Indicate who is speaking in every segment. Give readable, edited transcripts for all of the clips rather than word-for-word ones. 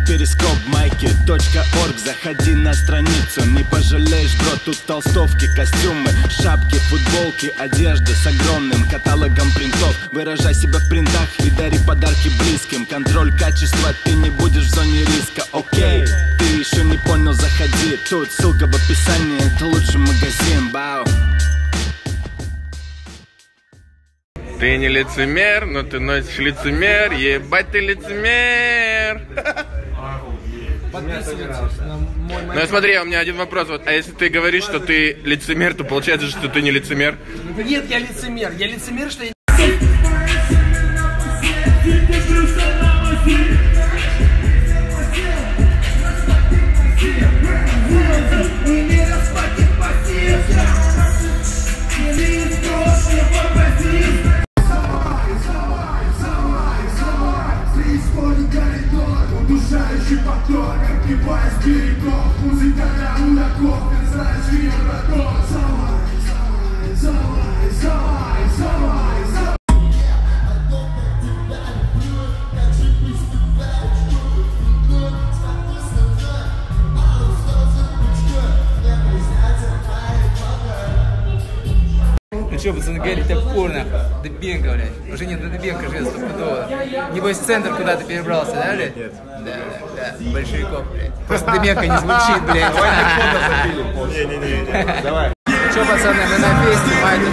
Speaker 1: Перископ, майки.орг. Заходи на страницу, не пожалеешь, бро. Тут толстовки, костюмы, шапки, футболки, одежда с огромным каталогом принтов. Выражай себя в принтах и дари подарки близким. Контроль качества, ты не будешь в зоне риска. Окей, ты еще не понял, заходи. Тут ссылка в описании, это лучший магазин. Бау.
Speaker 2: Ты не лицемер, но ты носишь лицемер. Ебать ты лицемер.
Speaker 3: Подписывайтесь на мой
Speaker 2: Ну смотри, у меня один вопрос. Вот, а если ты говоришь, что ты лицемер, то получается, что ты не лицемер?
Speaker 3: Нет, я лицемер. Я лицемер, что я...
Speaker 4: Удушающий поток, отбиваясь с берегов. Музыка для дураков, ты знаешь ее врагов.
Speaker 5: Ну что, пацаны, говорите, порно, Дыбенко, блядь. Уже нет, на Дыбенко живет стопудово. Небось, в центр куда-то перебрался, да, блядь? Да, большевиков, блядь. Просто Дыбенко не звучит, блядь.
Speaker 2: Не-не-не, давай.
Speaker 5: Что, пацаны, мы на песне, мать.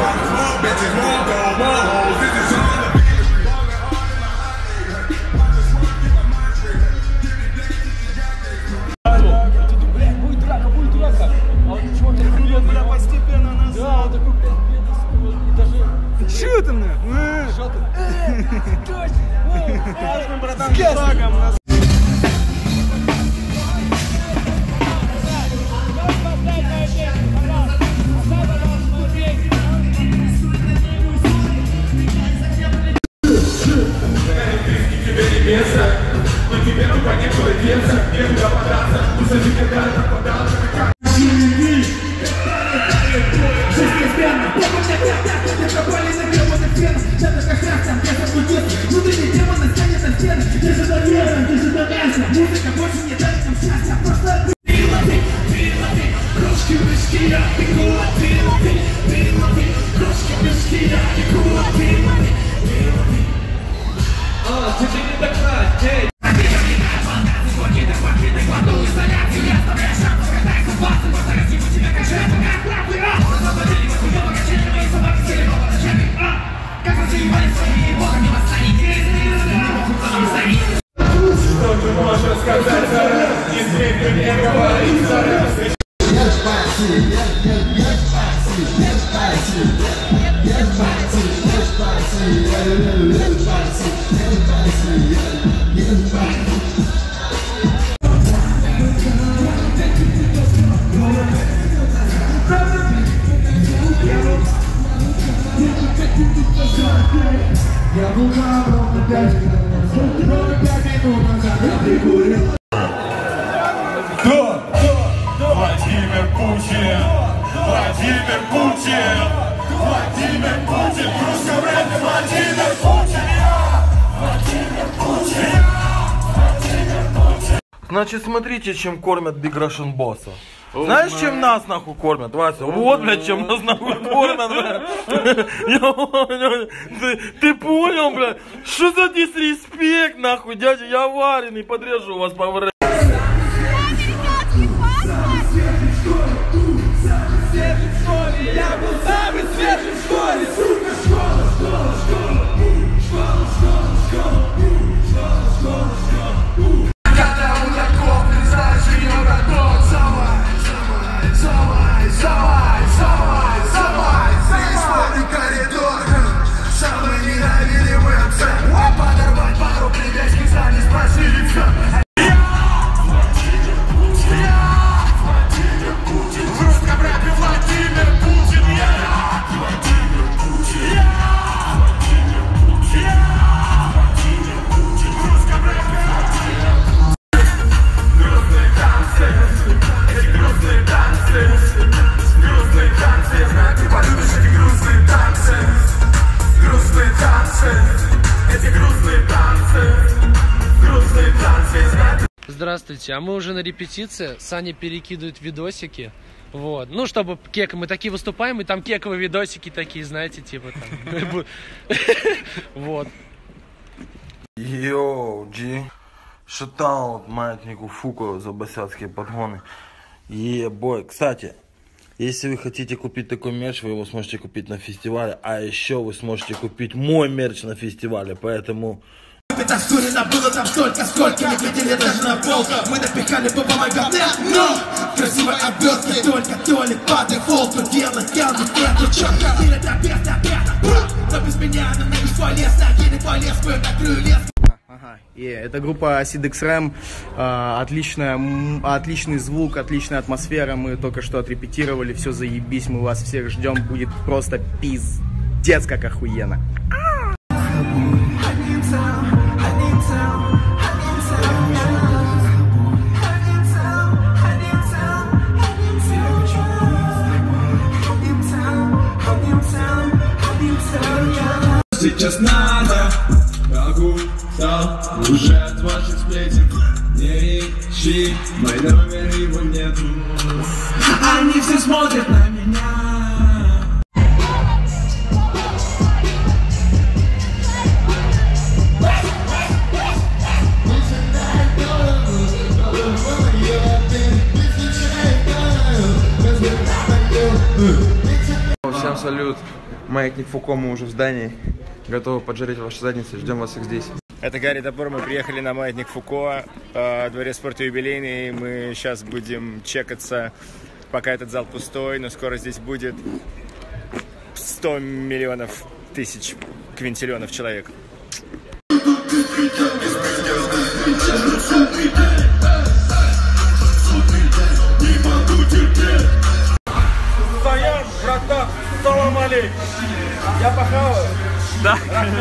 Speaker 3: Чё ты мне? Что ты? Точно! Братан, с шагом нас.
Speaker 4: Владимир Путин! Владимир Путин! Владимир Путин! В русском рэпе Владимир Путин! Владимир Путин! Владимир Путин!
Speaker 6: Значит, смотрите, чем кормят Big Russian Boss. Знаешь, чем нас нахуй кормят, Вася? Вот, блядь, чем нас нахуй кормят, блядь. Ты понял, блядь? Что за дисреспект, нахуй, дядя? Я вареный, подрежу вас по ВР.
Speaker 4: Я был самый свежий в школе! Подорвать пару плебейских, за не спросили все.
Speaker 7: Здравствуйте, а мы уже на репетиции, Саня перекидывает видосики, вот, ну, чтобы кека, мы такие выступаем, и там кековые видосики такие, знаете, типа там, вот.
Speaker 6: Йоу, G, шатаут маятнику Фуко за босяцкие подгоны. Бой, кстати, если вы хотите купить такой мерч, вы его сможете купить на фестивале, а еще вы сможете купить мой мерч на фестивале, поэтому...
Speaker 4: Было там столько, сколько не видели даже на полках. Мы напихали по помогам, но красивой обертки только то ли падай фолку делать галду эту чёрка. Или это без, но без меня на ногу полез, накинет полез, мы накрою лес.
Speaker 8: Ага, это группа Acid XREM, отличный звук, отличная атмосфера, мы только что отрепетировали, все заебись, мы вас всех ждем, будет просто пиздец как охуенно.
Speaker 4: Сейчас надо, могу, стал уже от ваших сплетен. Не ищи, мой номер его нет. Они все смотрят на меня.
Speaker 9: Всем салют, маятник Фуко, мы уже в здании, готовы поджарить ваши задницы, ждем вас их здесь.
Speaker 10: Это Гарри Топор, мы приехали на маятник Фуко, дворец спорта юбилейный, мы сейчас будем чекаться, пока этот зал пустой, но скоро здесь будет 100 миллионов тысяч квинтиллионов человек.
Speaker 6: Стоять, братан, салам алейкум. Я похаваю?
Speaker 2: Да.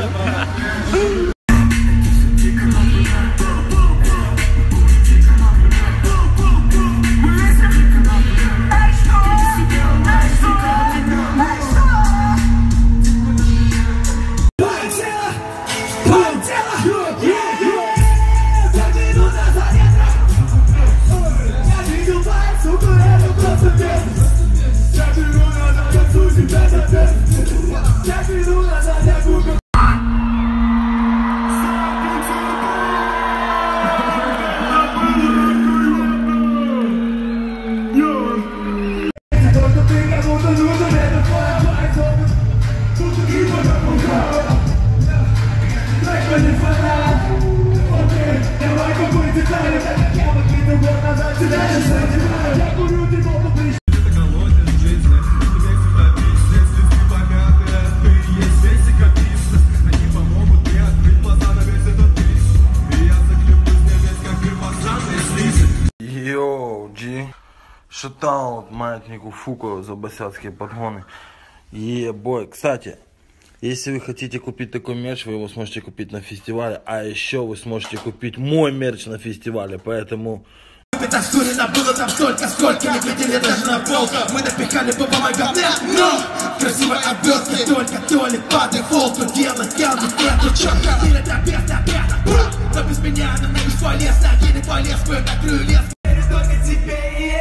Speaker 6: Йоу, G, шатаут маятнику Фуко за босяцкие подгоны. Бой, кстати, если вы хотите купить такой мерч, вы его сможете купить на фестивале, а еще вы сможете купить мой мерч на фестивале, поэтому...
Speaker 4: Было там столько, сколько не видели даже на полках. Мы напихали по помогам, но красивой обертки только то ли падай фолку делать галду эту чёрка. Или это без, но без меня на ногу полез, накинет полез, мы накрою лес. Только тебе,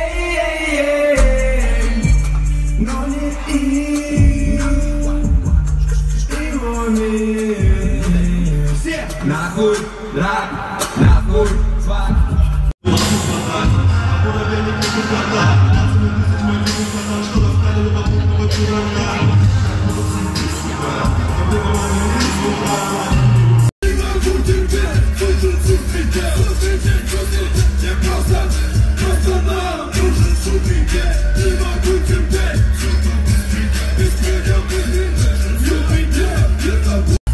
Speaker 4: но не все нахуй, нахуй, свак.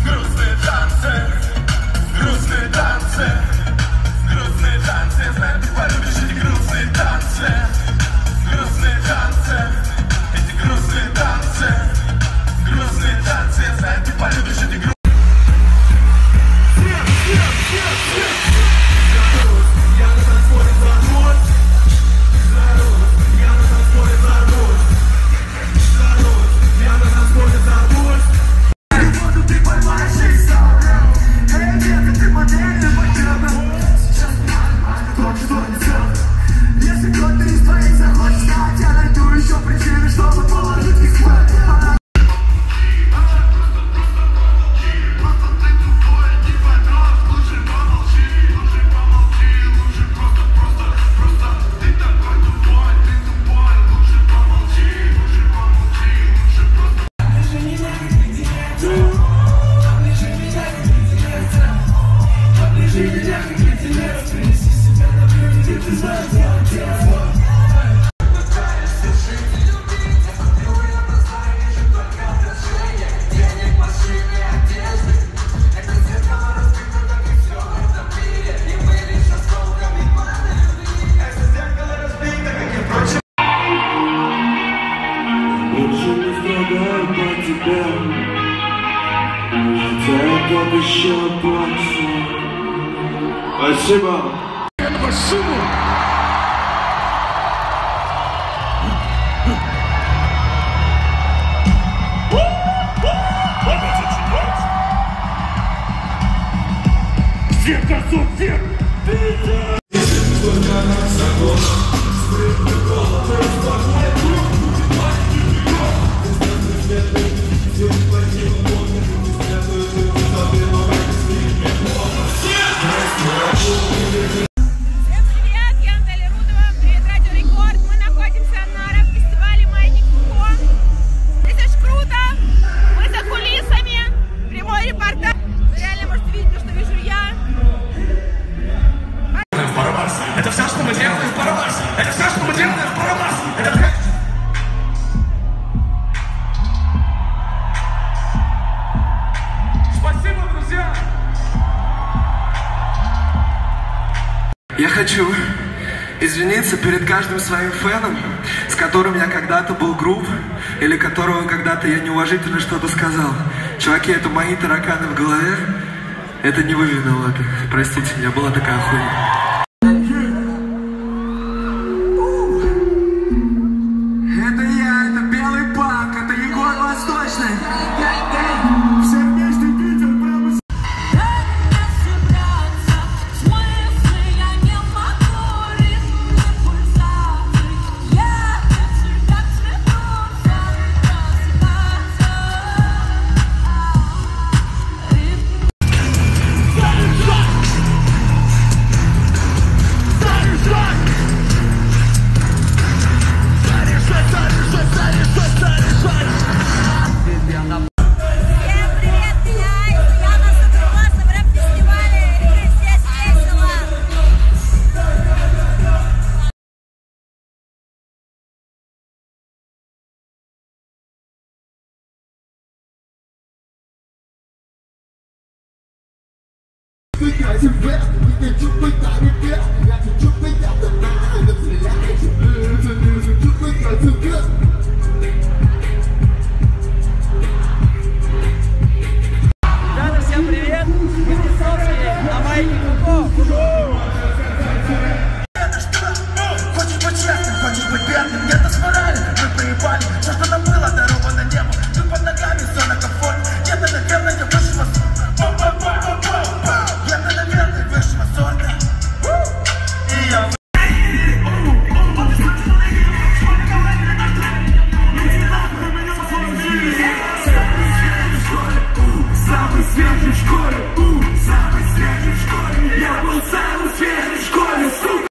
Speaker 4: Грустные танцы,
Speaker 11: заплачу. Спасибо.
Speaker 4: Всех концов, всех! Это все, что мы делаем в Барабасе! Это все, что мы делаем в Барабасе! Это все... Спасибо, друзья!
Speaker 12: Я хочу извиниться перед каждым своим фэном, с которым я когда-то был груб, или которого когда-то я неуважительно что-то сказал. Чуваки, это мои тараканы в голове. Это не вы виноваты. Простите, меня была такая хуйня.
Speaker 13: Ребята, всем привет! Мы Стесовские, а Маятник Фуко!
Speaker 4: Хочешь быть честным, хочешь быть бедным, где-то с морали, мы проебали. Все, что нам было даровано небу, тут под ногами все на комфорте. Где-то, наверное, я высшего сорта. Где-то, наверное, высшего сорта. И я... Самый свежий в школе, самый свежий в школе. Я был самый свежий в школе, сука.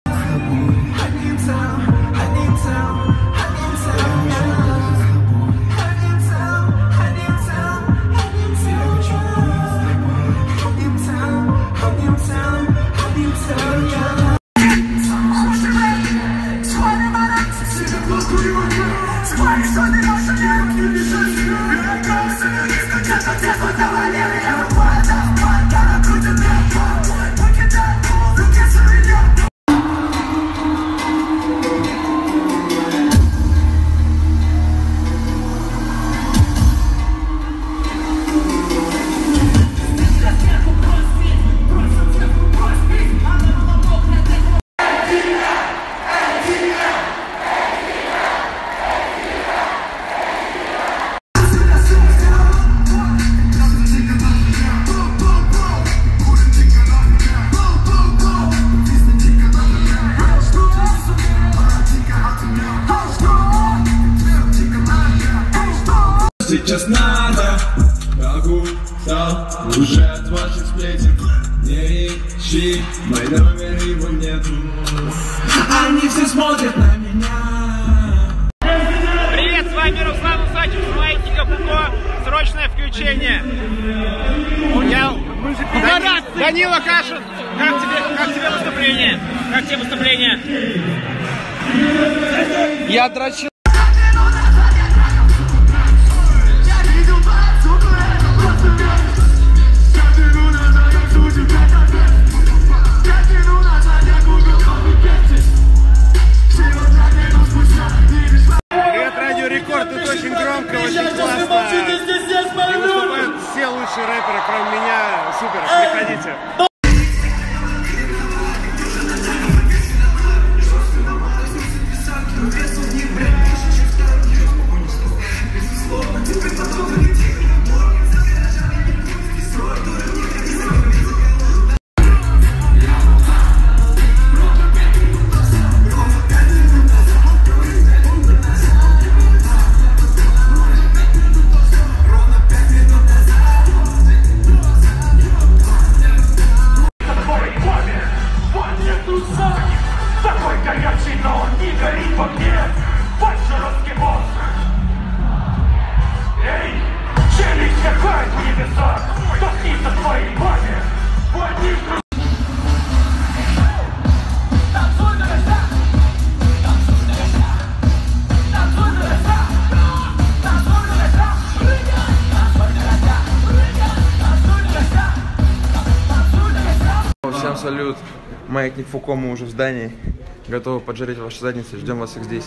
Speaker 11: Сейчас надо, могу, стал уже от ваших сплетен. Не ищи, мой номер его нету. Они все смотрят на меня.
Speaker 14: Привет, с вами Руслан Усачев с Маятника Фуко. Срочное включение. Данила Кашин, как тебе выступление? Как тебе выступление?
Speaker 7: Я дрочил.
Speaker 10: Привет, Радио Рекорд, тут очень громко, очень классно. И выступают все лучшие рэперы, кроме меня. Супер,
Speaker 14: заходите.
Speaker 9: Всем салют. Маятник Фуко, мы уже в здании. Готовы поджарить ваши задницы. Ждем вас их здесь.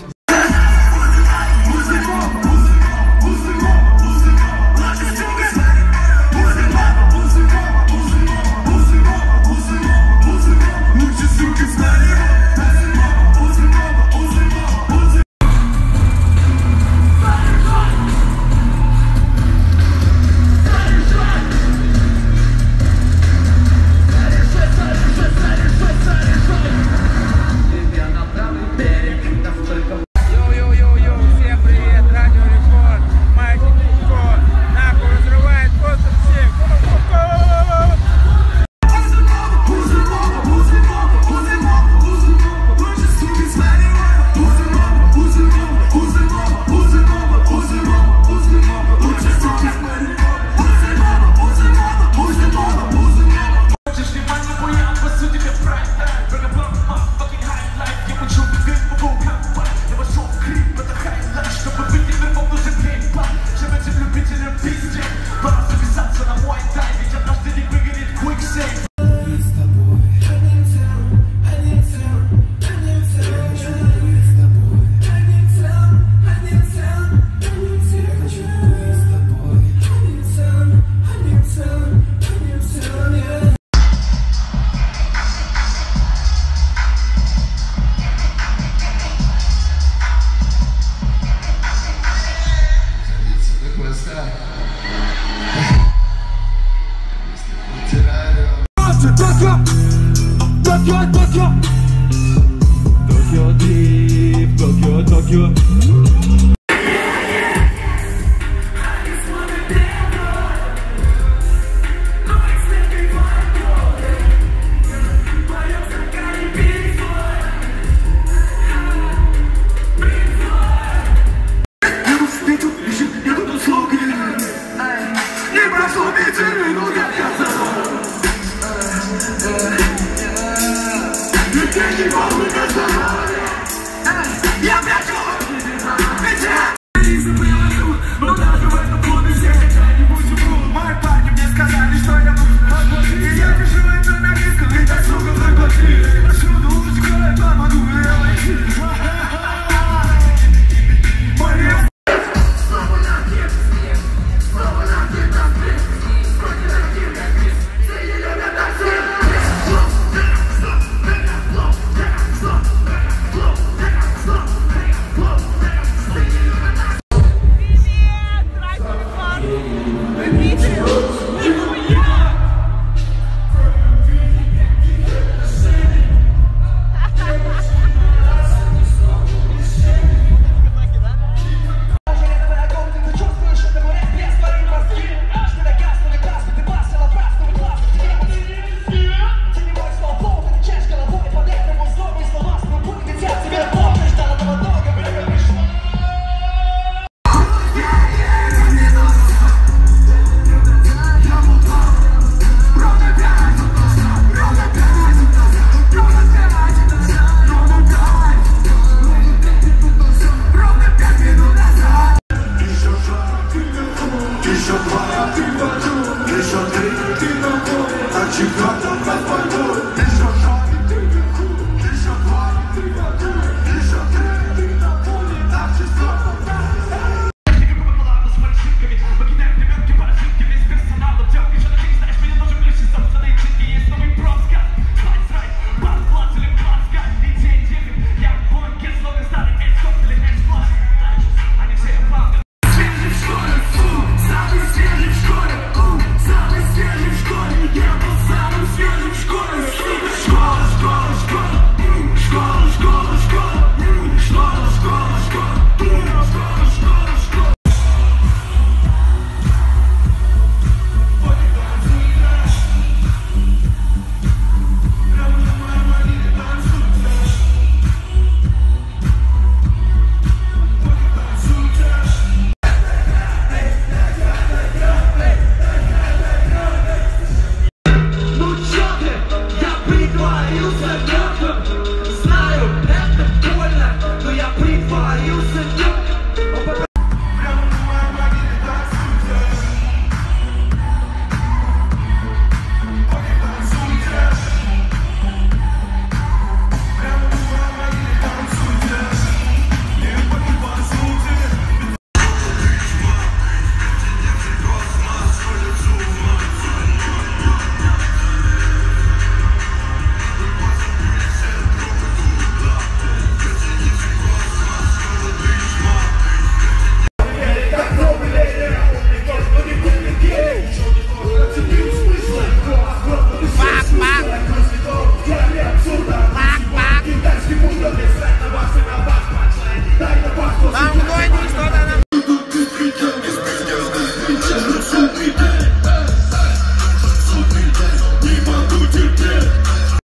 Speaker 11: Еще 2, ты в аду, еще 3, ты на поле, а 4